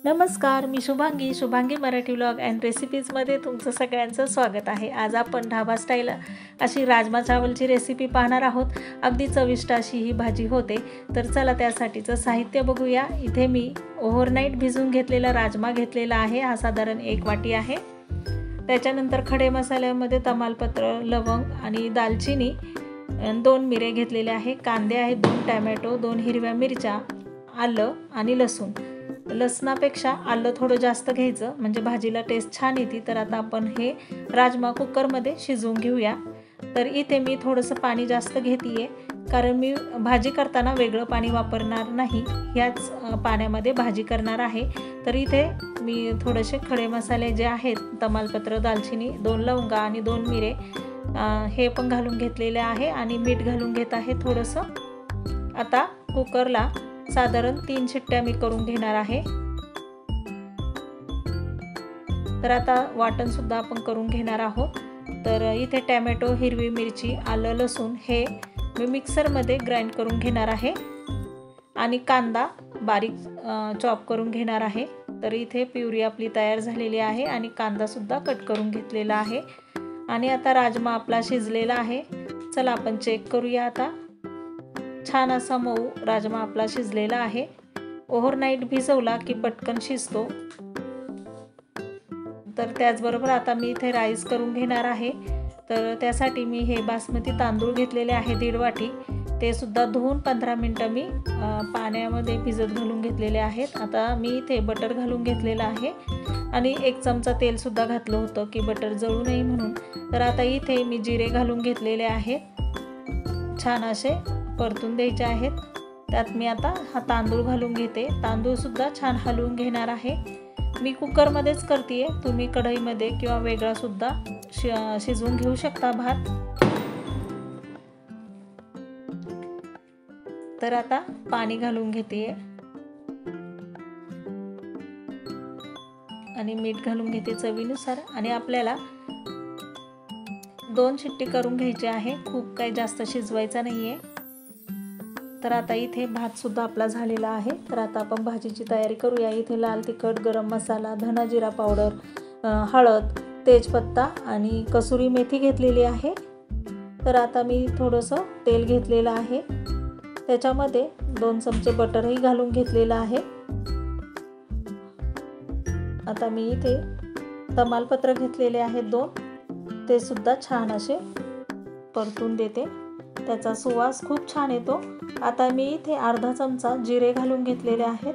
नमस्कार, मी Shubhangi Marathi vlog and रेसिपीजमध्ये तुमचं सगळ्यांचं स्वागत आहे। आज आपण ढाबा स्टाईल अशी राजमा चावलची रेसिपी पाहणार आहोत। अगदी चविष्ट अशी ही भाजी होते। तर चला त्यासाठीचं साहित्य बघूया। इथे मी ओव्हरनाईट भिजवून घेतलेला राजमा घेतलेला आहे। हा साधारण 1 वाटी आहे। त्याच्यानंतर खडे मसाल्यामध्ये तमालपत्र, लवंग आणि दालचिनी, 2 मिरे घेतलेले आहे, कांदे आहेत, 2 टोमॅटो, 2 हिरव्या मिरच्या, आलं आणि लसूण। लसणापेक्षा आलं थोडं जास्त घ्यायचं म्हणजे भाजीला टेस्ट छान येते। तर आता आपण हे राजमा कुकरमध्ये शिजवून घेऊया। तर इथे मी थोडंसं पाणी जास्त घेतेय कारण मी भाजी करताना वेगळं पाणी वापरणार नाही, ह्याच पाण्यामध्ये भाजी करणार आहे। तर इथे मी थोडेसे खडे मसाले जे आहेत, तमालपत्र, दालचिनी, 2 लवंगा आणि 2 मिरे हे पण घालून घेतलेले आहे आणि मीठ घालून घेत आहे थोडंसं। आता कुकरला साधारण 3 शिट्ट्या मी करून घेणार आहे। तर आता वाटण सुद्धा आपण करून घेणार आहोत। तर इथे टोमॅटो, हिरवी मिरची, आलं, लसूण हे मी मिक्सरमध्ये ग्राइंड करून घेणार आहे आणि कांदा बारीक चॉप करून घेणार आहे। तर इथे प्युरी आपली तयार झालेली आहे आणि कांदा सुद्धा कट करून घेतलेला आहे आणि आता राजमा आपला शिजलेला आहे। चला आपण चेक करूया। आता छान असा मऊ राजमा आपला शिजलेला आहे। ओव्हरनाईट भिजवला की पटकन शिजतो। तर त्याचबरोबर आता मी इथे राईस करून घेणार आहे। तर त्यासाठी मी हे बासमती तांदूळ घेतलेले आहे 1.5 वाटी, ते सुद्धा धुवून 15 मिनिटं मी पाण्यामध्ये भिजत घालून घेतलेले आहेत। आता मी इथे बटर घालून घेतलेलं आहे आणि 1 चमचा तेल सुद्धा घातलं होतं की बटर जळू नये म्हणून। तर आता इथे मी जिरे घालून घेतलेले आहेत, छान असे परतून द्यायचे आहेत। त्यात मी आता हा तांदूळ घालून घेते। तांदूळ सुद्धा छान हलवून घेणार आहे। मी कुकरमध्येच करतेय, तुम्ही कढईमध्ये किंवा वेगळा सुद्धा शिजवून घेऊ शकता भात। तर आता पाणी घालून घेते आणि मीठ घालून घेते चवीनुसार आणि आपल्याला 2 शिट्टी करून घ्यायची आहे, खूप काही जास्त शिजवायचा नाहीये। तर आता इथे भात सुद्धा आपला झालेला आहे। तर आता आपण भाजीची तयारी करूया। इथे लाल तिखट, गरम मसाला, धना जिरा पावडर, हळद, तेजपत्ता आणि कसुरी मेथी घेतलेली आहे। तर आता मी थोडंसं तेल घेतलेलं आहे, त्याच्यामध्ये 2 चमचे बटरही घालून घेतलेलं आहे। आता मी इथे तमालपत्र घेतलेले आहेत 2, ते सुद्धा छान असे परतून देते, त्याचा सुवास खूप छान येतो। आता मी इथे अर्धा चमचा जिरे घालून घेतलेले आहेत,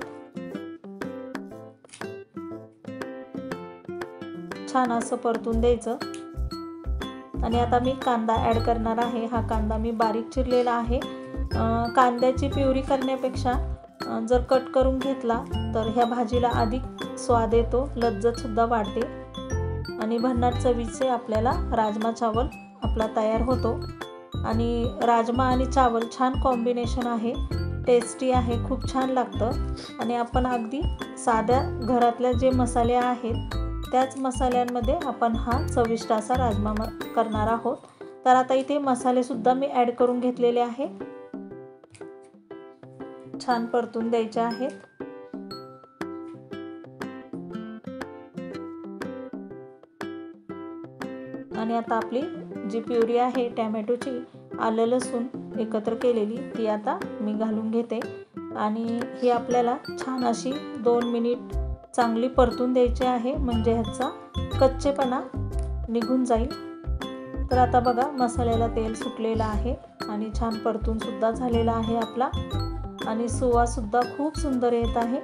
छान असं परतून द्यायचं। आणि आता मी कांदा ॲड करणार आहे। हा कांदा मी बारीक चिरलेला आहे। कांद्याची प्युरी करण्यापेक्षा जर कट करून घेतला तर ह्या भाजीला अधिक स्वाद येतो, लज्जत सुद्धा वाढते आणि भन्नाट चवीचे आपल्याला राजमा चावल आपला तयार होतो। आणि राजमा आणि चावल छान कॉम्बिनेशन आहे, टेस्टी आहे, खूप छान लागतं। आणि आपण अगदी साध्या घरातल्या जे मसाले आहेत त्याच मसाल्यांमध्ये आपण हा चविष्ट असा राजमा करणार आहोत। तर आता इथे मसाले सुद्धा मी ॲड करून घेतलेले आहे, छान परतून द्यायचे आहेत। आणि आता आपली जी प्युरी आहे टोमॅटोची, आलं लसूण एकत्र केलेली, ती आता मी घालून घेते आणि ही आपल्याला छान अशी 2 मिनिट चांगली परतून द्यायची आहे म्हणजे ह्याचा कच्चेपणा निघून जाईल। तर आता बघा मसाल्याला तेल सुटलेलं आहे आणि छान परतून सुद्धा झालेला आहे आपला आणि सुवास सुद्धा खूप सुंदर येत आहे।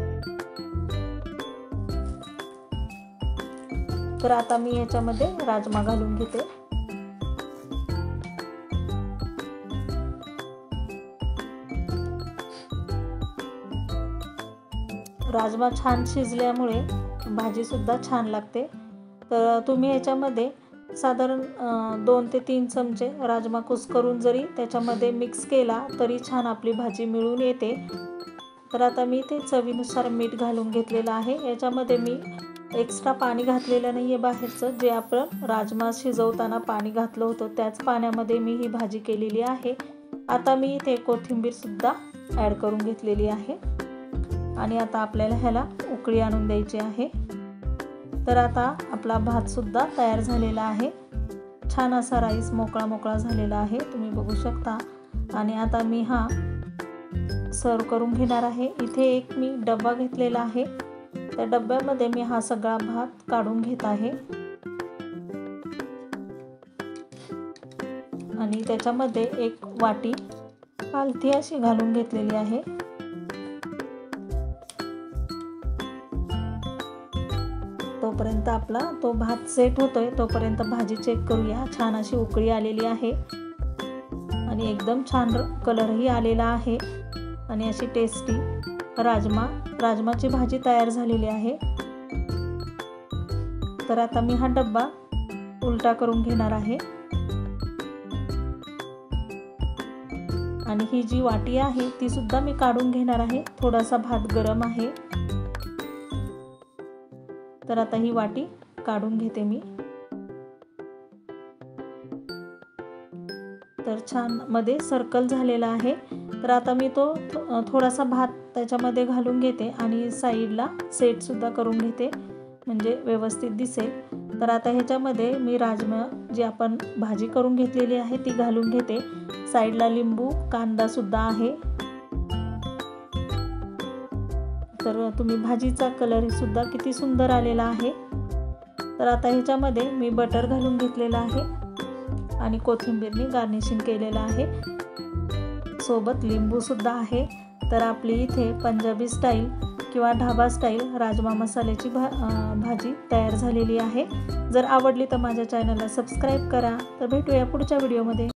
तर आता मी याच्यामध्ये राजमा घालून घेते। राजमा छान शिजल्यामुळे भाजी सुद्धा छान लागते। तर तुम्ही याच्यामध्ये साधारण 2 ते 3 चमचे राजमा कुस्करून जरी त्याच्यामध्ये मिक्स केला तरी छान आपली भाजी मिळून येते। तर आता मी ते चवीनुसार मीठ घालून घेतलेलं आहे। याच्यामध्ये मी एक्स्ट्रा पाणी घातलेलं नाही आहे बाहेरचं, जे आपण राजमा शिजवताना पाणी घातलं होतं त्याच पाण्यामध्ये मी ही भाजी केलेली आहे। आता मी इथे कोथिंबीर सुद्धा ॲड करून घेतलेली आहे आणि आता आपल्याला ह्याला उकळी आणून द्यायची आहे। तर आता आपला भात सुद्धा तयार झालेला आहे। छान असा राईस मोकळा मोकळा झालेला आहे, तुम्ही बघू शकता। आणि आता मी हा सर्व करून घेणार आहे। इथे एक मी डब्बा घेतलेला आहे, त्या डब्यामध्ये मी हा सगळा भात काढून घेत आहे आणि त्याच्यामध्ये एक वाटी पालथी अशी घालून घेतलेली आहे। तोपर्यंत आपला तो भात सेट होतोय, तोपर्यंत भाजी चेक करूया। छान अशी उकळी आलेली आहे आणि एकदम छान कलरही आलेला आहे आणि अशी टेस्टी राजमाची भाजी तयार झालेली आहे। तर आता मी हा डब्बा उलटा करून घेणार आहे आणि ही जी वाटी आहे ती सुद्धा मी काढून घेणार आहे। थोडासा भात गरम आहे, तर आता ही वाटी काढून घेते मी। तर छान मध्ये सर्कल झालेला आहे। तर आता मी तो थोडासा भात त्याच्यामध्ये घालून घेते आणि साईडला सेट सुद्धा करून घेते, म्हणजे व्यवस्थित दिसेल। तर आता ह्याच्यामध्ये मी राजमा जी आपण भाजी करून घेतलेली आहे ती घालून घेते। साईडला लिंबू कांदा सुद्धा आहे। तर तुम्ही भाजीचा कलर सुद्धा किती सुंदर आलेला आहे। तर आता ह्याच्यामध्ये मी बटर घालून घेतलेला आहे आणि कोथिंबीरने गार्निशिंग केलेलं आहे, सोबत लिंबू सुद्धा आहे। तर आपली इथे पंजाबी स्टाईल किंवा ढाबा स्टाईल राजमा मसाल्याची भाजी तयार झालेली आहे। जर आवडली तर माझ्या चॅनलला सबस्क्राईब करा। तर भेटूया पुढच्या व्हिडिओमध्ये।